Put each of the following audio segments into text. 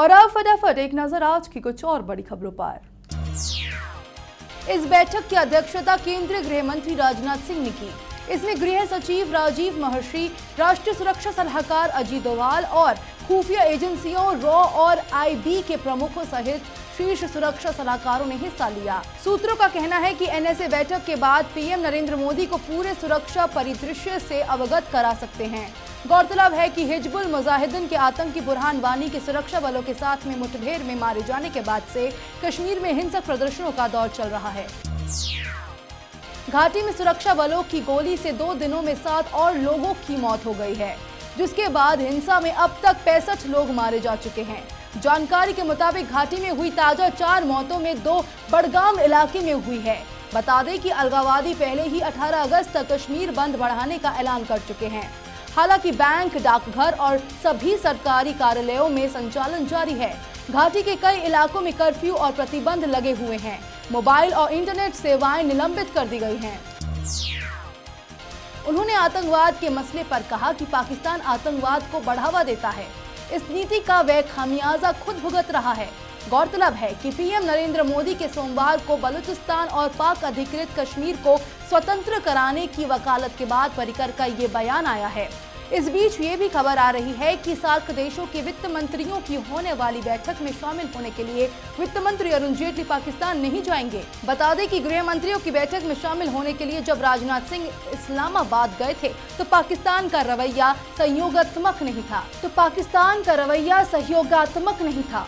और अब फटाफट एक नजर आज की कुछ और बड़ी खबरों पर। इस बैठक की अध्यक्षता केंद्रीय गृह मंत्री राजनाथ सिंह ने की। इसमें गृह सचिव राजीव महर्षि, राष्ट्रीय सुरक्षा सलाहकार अजीत डोभाल और खुफिया एजेंसियों रॉ और आईबी के प्रमुखों सहित शीर्ष सुरक्षा सलाहकारों ने हिस्सा लिया। सूत्रों का कहना है कि एनएसए बैठक के बाद पीएम नरेंद्र मोदी को पूरे सुरक्षा परिदृश्य से अवगत करा सकते हैं। गौरतलब है कि हिजबुल मुजाहिदीन के आतंकी बुरहान वानी के सुरक्षा बलों के साथ में मुठभेड़ में मारे जाने के बाद से कश्मीर में हिंसक प्रदर्शनों का दौर चल रहा है। घाटी में सुरक्षा बलों की गोली से 2 दिनों में 7 और लोगों की मौत हो गई है, जिसके बाद हिंसा में अब तक 65 लोग मारे जा चुके हैं। जानकारी के मुताबिक घाटी में हुई ताजा 4 मौतों में 2 बड़गाम इलाके में हुई है। बता दें कि अलगाववादी पहले ही 18 अगस्त तक कश्मीर बंद बढ़ाने का ऐलान कर चुके हैं। हालांकि बैंक, डाकघर और सभी सरकारी कार्यालयों में संचालन जारी है। घाटी के कई इलाकों में कर्फ्यू और प्रतिबंध लगे हुए हैं। मोबाइल और इंटरनेट सेवाएं निलंबित कर दी गई हैं। उन्होंने आतंकवाद के मसले पर कहा कि पाकिस्तान आतंकवाद को बढ़ावा देता है। इस नीति का वह खामियाजा खुद भुगत रहा है। गौरतलब है कि पीएम नरेंद्र मोदी के सोमवार को बलूचिस्तान और पाक अधिकृत कश्मीर को स्वतंत्र कराने की वकालत के बाद पर्रिकर का ये बयान आया है। इस बीच ये भी खबर आ रही है कि सार्क देशों के वित्त मंत्रियों की होने वाली बैठक में शामिल होने के लिए वित्त मंत्री अरुण जेटली पाकिस्तान नहीं जाएंगे। बता दें कि गृह मंत्रियों की बैठक में शामिल होने के लिए जब राजनाथ सिंह इस्लामाबाद गए थे तो पाकिस्तान का रवैया सहयोगात्मक नहीं था।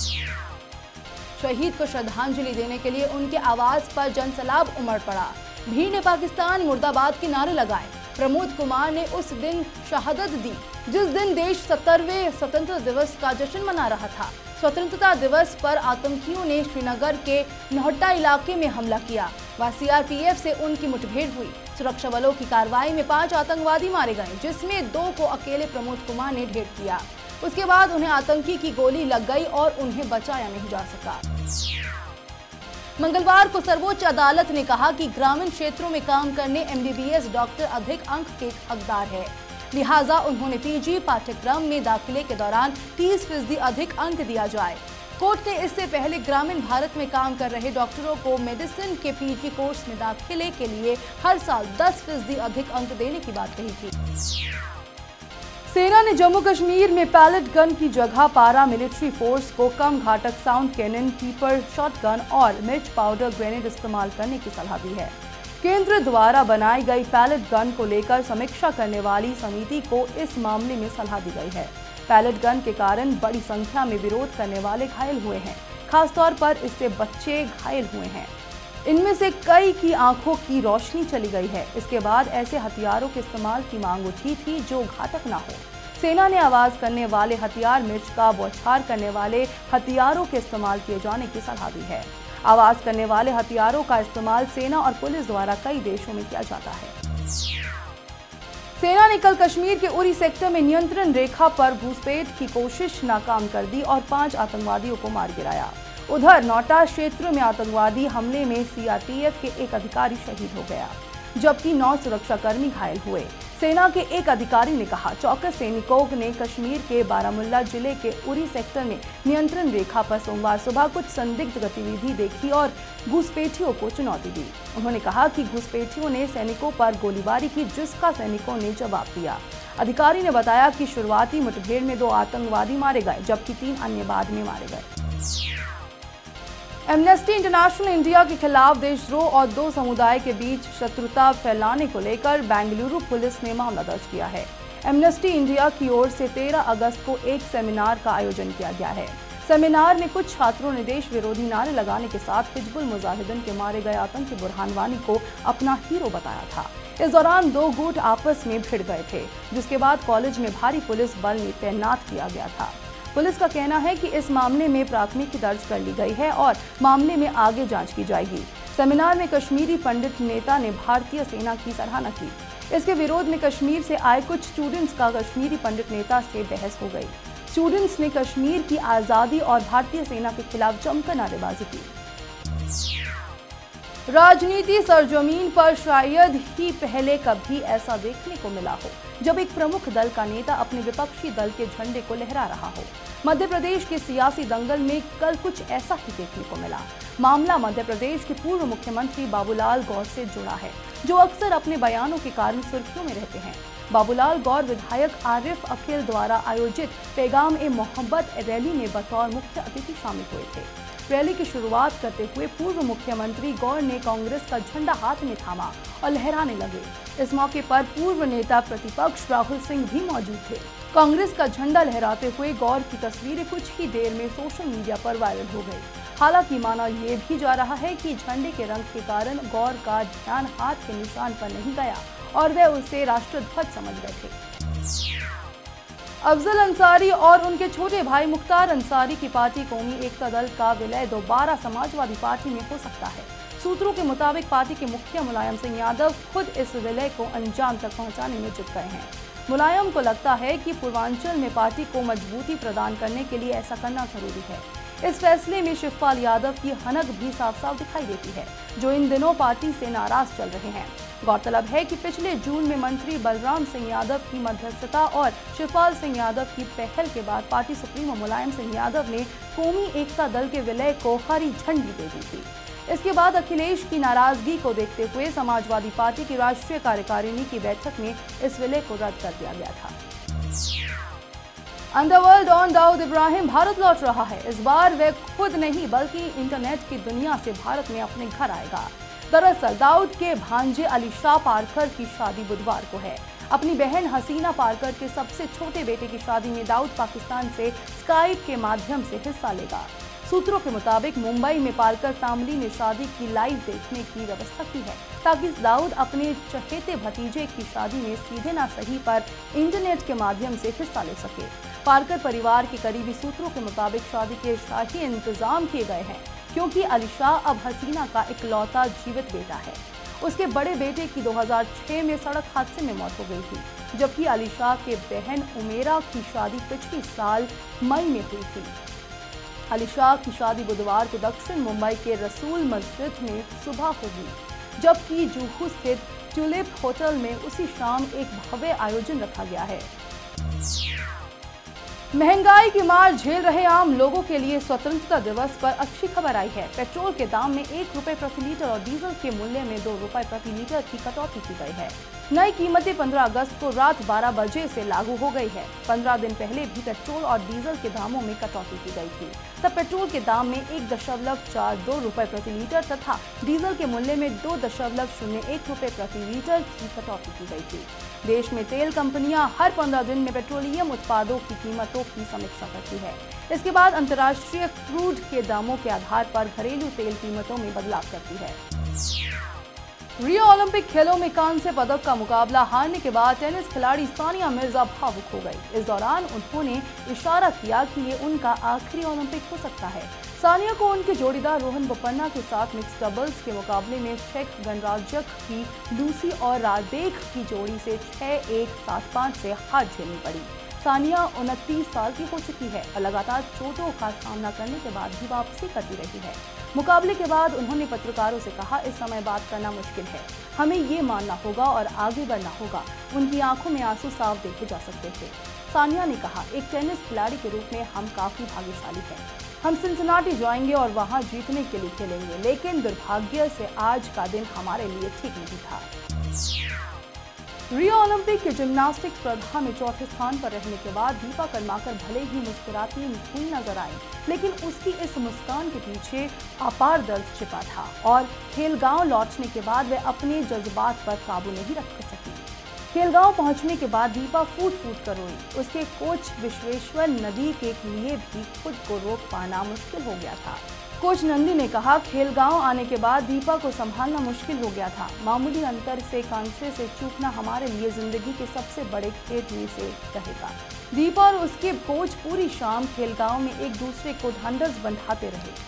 शहीद को श्रद्धांजलि देने के लिए उनके आवास पर जनसैलाब उमड़ पड़ा। भीड़ ने पाकिस्तान मुर्दाबाद के नारे लगाए। प्रमोद कुमार ने उस दिन शहादत दी जिस दिन देश 70वें स्वतंत्रता दिवस का जश्न मना रहा था। स्वतंत्रता दिवस पर आतंकियों ने श्रीनगर के नौहट्टा इलाके में हमला किया। वहां सीआरपीएफ से उनकी मुठभेड़ हुई। सुरक्षा बलों की कार्रवाई में 5 आतंकवादी मारे गए, जिसमें 2 को अकेले प्रमोद कुमार ने ढेर किया। उसके बाद उन्हें आतंकी की गोली लग गई और उन्हें बचाया नहीं जा सका। मंगलवार को सर्वोच्च अदालत ने कहा कि ग्रामीण क्षेत्रों में काम करने एमबीबीएस डॉक्टर अधिक अंक के हकदार है, लिहाजा उन्होंने पीजी पाठ्यक्रम में दाखिले के दौरान 30% अधिक अंक दिया जाए। कोर्ट ने इससे पहले ग्रामीण भारत में काम कर रहे डॉक्टरों को मेडिसिन के पीजी कोर्स में दाखिले के लिए हर साल 10% अधिक अंक देने की बात कही थी। सेना ने जम्मू कश्मीर में पैलेट गन की जगह पारा मिलिट्री फोर्स को कम घातक साउंड कैनन, कीपर शॉटगन और मिर्च पाउडर ग्रेनेड इस्तेमाल करने की सलाह दी है। केंद्र द्वारा बनाई गई पैलेट गन को लेकर समीक्षा करने वाली समिति को इस मामले में सलाह दी गई है। पैलेट गन के कारण बड़ी संख्या में विरोध करने वाले घायल हुए हैं, खासतौर पर इससे बच्चे घायल हुए हैं। इनमें से कई की आंखों की रोशनी चली गई है। इसके बाद ऐसे हथियारों के इस्तेमाल की मांग उठी थी जो घातक ना हो। सेना ने आवाज करने वाले हथियार, मिर्च का बौछार करने वाले हथियारों के इस्तेमाल किए जाने की सलाह दी है। आवाज करने वाले हथियारों का इस्तेमाल सेना और पुलिस द्वारा कई देशों में किया जाता है। सेना ने कल कश्मीर के उरी सेक्टर में नियंत्रण रेखा पर घुसपैठ की कोशिश नाकाम कर दी और 5 आतंकवादियों को मार गिराया। उधर नौटा क्षेत्र में आतंकवादी हमले में सीआरपीएफ के एक अधिकारी शहीद हो गया, जबकि 9 सुरक्षाकर्मी घायल हुए। सेना के एक अधिकारी ने कहा, चौकस सैनिकों ने कश्मीर के बारामुल्ला जिले के उरी सेक्टर में नियंत्रण रेखा पर सोमवार सुबह कुछ संदिग्ध गतिविधि देखी और घुसपैठियों को चुनौती दी। उन्होंने कहा कि घुसपैठियों ने सैनिकों पर गोलीबारी की, जिसका सैनिकों ने जवाब दिया। अधिकारी ने बताया कि शुरुआती मुठभेड़ में 2 आतंकवादी मारे गए, जबकि 3 अन्य बाद में मारे गए। एमनेस्टी इंटरनेशनल इंडिया के खिलाफ देशद्रोह और 2 समुदाय के बीच शत्रुता फैलाने को लेकर बेंगलुरु पुलिस ने मामला दर्ज किया है। एमनेस्टी इंडिया की ओर से 13 अगस्त को एक सेमिनार का आयोजन किया गया है। सेमिनार में कुछ छात्रों ने देश विरोधी नारे लगाने के साथ हिजबुल मुजाहिदीन के मारे गए आतंकी बुरहान वानी को अपना हीरो बताया था। इस दौरान 2 गुट आपस में भिड़ गए थे, जिसके बाद कॉलेज में भारी पुलिस बल तैनात किया गया था। पुलिस का कहना है कि इस मामले में प्राथमिकी दर्ज कर ली गई है और मामले में आगे जांच की जाएगी। सेमिनार में कश्मीरी पंडित नेता ने भारतीय सेना की सराहना की। इसके विरोध में कश्मीर से आए कुछ स्टूडेंट्स का कश्मीरी पंडित नेता से बहस हो गई। स्टूडेंट्स ने कश्मीर की आज़ादी और भारतीय सेना के खिलाफ जमकर नारेबाजी की। राजनीति सरजमीन पर शायद ही पहले कभी ऐसा देखने को मिला हो जब एक प्रमुख दल का नेता अपने विपक्षी दल के झंडे को लहरा रहा हो। मध्य प्रदेश के सियासी दंगल में कल कुछ ऐसा ही देखने को मिला। मामला मध्य प्रदेश के पूर्व मुख्यमंत्री बाबूलाल गौर से जुड़ा है, जो अक्सर अपने बयानों के कारण सुर्खियों में रहते हैं। बाबूलाल गौर विधायक आरिफ अकील द्वारा आयोजित पैगाम-ए-मोहब्बत रैली में बतौर मुख्य अतिथि शामिल हुए थे। रैली की शुरुआत करते हुए पूर्व मुख्यमंत्री गौर ने कांग्रेस का झंडा हाथ में थामा और लहराने लगे। इस मौके पर पूर्व नेता प्रतिपक्ष राहुल सिंह भी मौजूद थे। कांग्रेस का झंडा लहराते हुए गौर की तस्वीरें कुछ ही देर में सोशल मीडिया पर वायरल हो गई। हालांकि माना ये भी जा रहा है कि झंडे के रंग के कारण गौर का ध्यान हाथ के निशान पर नहीं गया और वे उसे राष्ट्रध्वज समझ गए थे। अफजल अंसारी और उनके छोटे भाई मुख्तार अंसारी की पार्टी कौमी एकता दल का विलय दोबारा समाजवादी पार्टी में हो सकता है। सूत्रों के मुताबिक पार्टी के मुखिया मुलायम सिंह यादव खुद इस विलय को अंजाम तक पहुंचाने में जुट गए हैं। मुलायम को लगता है कि पूर्वांचल में पार्टी को मजबूती प्रदान करने के लिए ऐसा करना जरूरी है। इस फैसले में शिवपाल यादव की हनक भी साफ साफ दिखाई देती है, जो इन दिनों पार्टी से नाराज चल रहे हैं। गौरतलब है कि पिछले जून में मंत्री बलराम सिंह यादव की मध्यस्थता और शिवपाल सिंह यादव की पहल के बाद पार्टी सुप्रीमो मुलायम सिंह यादव ने कौमी एकता दल के विलय को हरी झंडी दे दी थी। इसके बाद अखिलेश की नाराजगी को देखते हुए समाजवादी पार्टी की राष्ट्रीय कार्यकारिणी की बैठक में इस विलय को रद्द कर दिया गया था। अंडरवर्ल्ड डॉन दाऊद इब्राहिम भारत लौट रहा है। इस बार वह खुद नहीं बल्कि इंटरनेट की दुनिया से भारत में अपने घर आएगा। दरअसल दाऊद के भांजे अली शाह पारकर की शादी बुधवार को है। अपनी बहन हसीना पारकर के सबसे छोटे बेटे की शादी में दाऊद पाकिस्तान से स्काइप के माध्यम से हिस्सा लेगा। सूत्रों के मुताबिक मुंबई में पारकर फैमिली ने शादी की लाइव देखने की व्यवस्था की है, ताकि दाऊद अपने चहेते भतीजे की शादी में सीधे ना सही पर इंटरनेट के माध्यम से हिस्सा ले सके। पारकर परिवार के करीबी सूत्रों के मुताबिक शादी के शाही इंतजाम किए गए हैं, क्योंकि अली शाह अब हसीना का इकलौता जीवित बेटा है। उसके बड़े बेटे की 2006 में सड़क हादसे में मौत हो गई थी, जबकि अली शाह के बहन उमेरा की शादी पिछले साल मई में हुई थी। अली शाह की शादी बुधवार को दक्षिण मुंबई के रसूल मस्जिद में सुबह होगी, जबकि जुहू स्थित ट्यूलिप होटल में उसी शाम एक भव्य आयोजन रखा गया है। महंगाई की मार झेल रहे आम लोगों के लिए स्वतंत्रता दिवस पर अच्छी खबर आई है। पेट्रोल के दाम में 1 रुपए प्रति लीटर और डीजल के मूल्य में 2 रुपए प्रति लीटर की कटौती की गई है। नई कीमतें 15 अगस्त को रात 12 बजे से लागू हो गई है। 15 दिन पहले भी पेट्रोल और डीजल के दामों में कटौती की गई थी। तब पेट्रोल के दाम में 1.42 रुपए प्रति लीटर तथा डीजल के मूल्य में 2.01 रुपए प्रति लीटर की कटौती की गई थी। देश में तेल कंपनियां हर 15 दिन में पेट्रोलियम उत्पादों की कीमतों की समीक्षा करती है। इसके बाद अंतर्राष्ट्रीय क्रूड के दामों के आधार पर घरेलू तेल कीमतों में बदलाव करती है। रियो ओलंपिक खेलों में कांस्य पदक का मुकाबला हारने के बाद टेनिस खिलाड़ी सानिया मिर्जा भावुक हो गई। इस दौरान उन्होंने इशारा किया कि ये उनका आखिरी ओलंपिक हो सकता है। सानिया को उनके जोड़ीदार रोहन बोपन्ना के साथ मिक्स डबल्स के मुकाबले में चेक गणराज्य की लूसी और रादेक की जोड़ी से 6-1, 7-5 से हार झेलनी पड़ी। सानिया 29 साल की हो चुकी है और लगातार चोटों का सामना करने के बाद भी वापसी करती रही है। मुकाबले के बाद उन्होंने पत्रकारों से कहा, इस समय बात करना मुश्किल है, हमें ये मानना होगा और आगे बढ़ना होगा। उनकी आंखों में आंसू साफ देखे जा सकते थे। सानिया ने कहा, एक टेनिस खिलाड़ी के रूप में हम काफी भाग्यशाली हैं। हम सिंसिनाटी जाएंगे और वहां जीतने के लिए खेलेंगे, लेकिन दुर्भाग्य से आज का दिन हमारे लिए ठीक नहीं था। रियो ओलंपिक के जिम्नास्टिक्स स्पर्धा में चौथे स्थान पर रहने के बाद दीपा कर्माकर भले ही मुस्कुराती हुई नजर आई, लेकिन उसकी इस मुस्कान के पीछे अपार दर्द छिपा था और खेलगांव लौटने के बाद वह अपने जज्बात पर काबू नहीं रख सकी। खेलगांव पहुंचने के बाद दीपा फूट फूट कर रोई। उसके कोच विश्वेश्वर नदी के लिए भी खुद को रोक पाना मुश्किल हो गया था। कोच नंदी ने कहा, खेलगांव आने के बाद दीपा को संभालना मुश्किल हो गया था। मामूली अंतर से कांसे से चूकना हमारे लिए जिंदगी के सबसे बड़े खेद में से रहेगा। दीपा और उसके कोच पूरी शाम खेलगांव में एक दूसरे को ढांढस बंधाते रहे।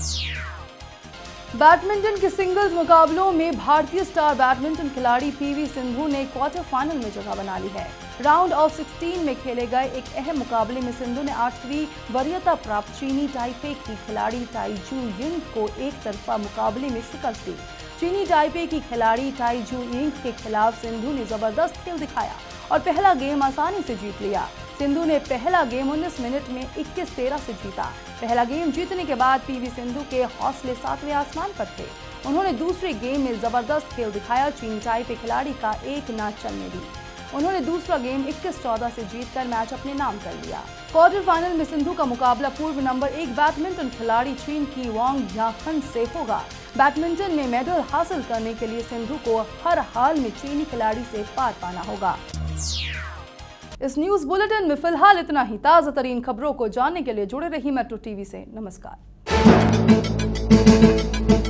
बैडमिंटन के सिंगल्स मुकाबलों में भारतीय स्टार बैडमिंटन खिलाड़ी पीवी सिंधु ने क्वार्टर फाइनल में जगह बना ली है। राउंड ऑफ 16 में खेले गए एक अहम मुकाबले में सिंधु ने 8वीं वरीयता प्राप्त चीनी ताइपे की खिलाड़ी ताई जू यिंग को एक तरफा मुकाबले में शिकस्त दी। चीनी ताइपे की खिलाड़ी टाई जू यिंग के खिलाफ सिंधु ने जबरदस्त खेल दिखाया और पहला गेम आसानी से जीत लिया। सिंधु ने पहला गेम 19 मिनट में 21-13 से जीता। पहला गेम जीतने के बाद पीवी सिंधु के हौसले 7वें आसमान पर थे। उन्होंने दूसरे गेम में जबरदस्त खेल दिखाया, चीनी ताइपे खिलाड़ी का एक ना चलने दी। उन्होंने दूसरा गेम 21-14 से जीतकर मैच अपने नाम कर लिया। क्वार्टर फाइनल में सिंधु का मुकाबला पूर्व नंबर 1 बैडमिंटन खिलाड़ी चीन की वांग याखन से होगा। बैडमिंटन में मेडल हासिल करने के लिए सिंधु को हर हाल में चीनी खिलाड़ी से पार पाना होगा। इस न्यूज बुलेटिन में फिलहाल इतना ही। ताजा तरीन खबरों को जानने के लिए जुड़े रहिए मेट्रो टीवी से। नमस्कार।